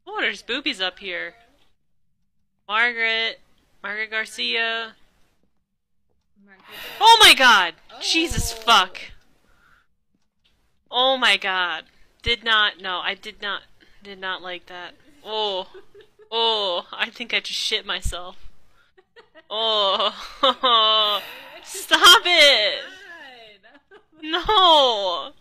Oh, there's boobies up here. Margaret. Margaret Garcia. Margaret Oh my Garcia. god! Jesus Oh. fuck. Oh my god. Did not, no, I did not like that. Oh. Oh, I think I just shit myself. Oh. Oh Stop my it! god. No!